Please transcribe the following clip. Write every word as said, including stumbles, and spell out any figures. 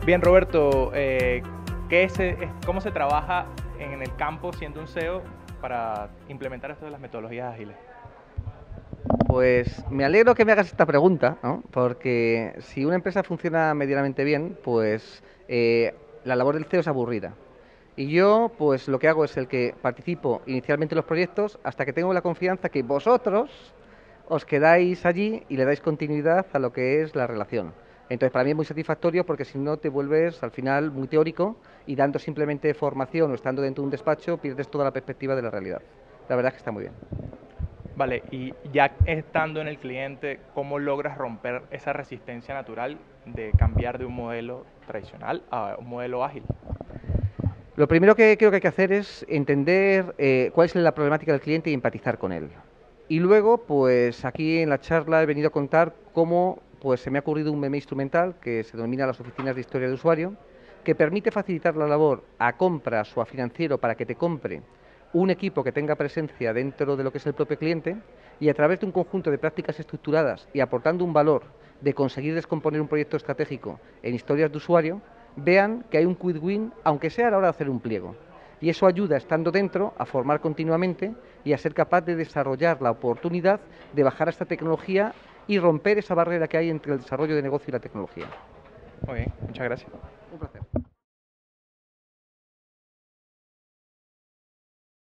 Bien, Roberto, eh, ¿qué es, es- ¿cómo se trabaja en el campo siendo un C E O para implementar esto de las metodologías ágiles? Pues me alegro que me hagas esta pregunta, ¿no? Porque si una empresa funciona medianamente bien, pues eh, la labor del C E O es aburrida. Y yo, pues lo que hago es el que participo inicialmente en los proyectos hasta que tengo la confianza que vosotros os quedáis allí y le dais continuidad a lo que es la relación. Entonces, para mí es muy satisfactorio porque si no te vuelves al final muy teórico y dando simplemente formación o estando dentro de un despacho pierdes toda la perspectiva de la realidad. La verdad es que está muy bien. Vale, y ya estando en el cliente, ¿cómo logras romper esa resistencia natural de cambiar de un modelo tradicional a un modelo ágil? Lo primero que creo que hay que hacer es entender eh, cuál es la problemática del cliente y empatizar con él. Y luego, pues aquí en la charla he venido a contar cómo pues, se me ha ocurrido un meme instrumental que se denomina las oficinas de historia de usuario, que permite facilitar la labor a compras o a financiero para que te compre un equipo que tenga presencia dentro de lo que es el propio cliente y a través de un conjunto de prácticas estructuradas y aportando un valor de conseguir descomponer un proyecto estratégico en historias de usuario, vean que hay un quick win, aunque sea a la hora de hacer un pliego. Y eso ayuda, estando dentro, a formar continuamente y a ser capaz de desarrollar la oportunidad de bajar a esta tecnología y romper esa barrera que hay entre el desarrollo de negocio y la tecnología. Muy bien, muchas gracias. Un placer.